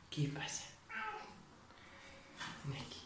¿Qué pasa? Ven aquí.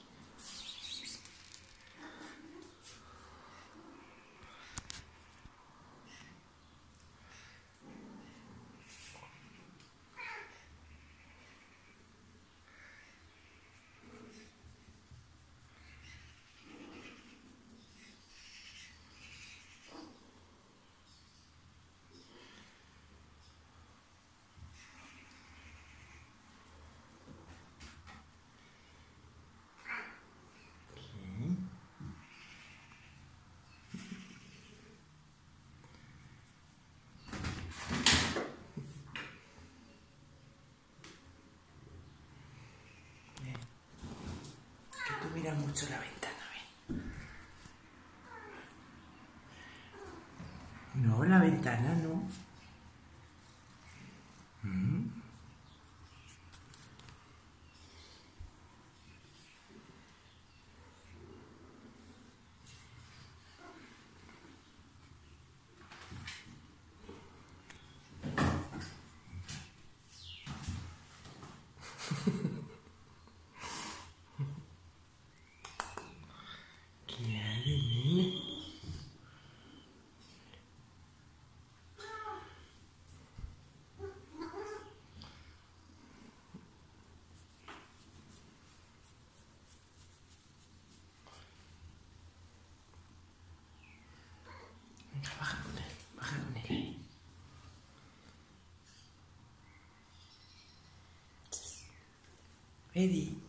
Que tú miras mucho la ventana, ¿ven? No, la ventana no. ¿Qué hay, nene? Venga, baja con él, baja con él. Eddie.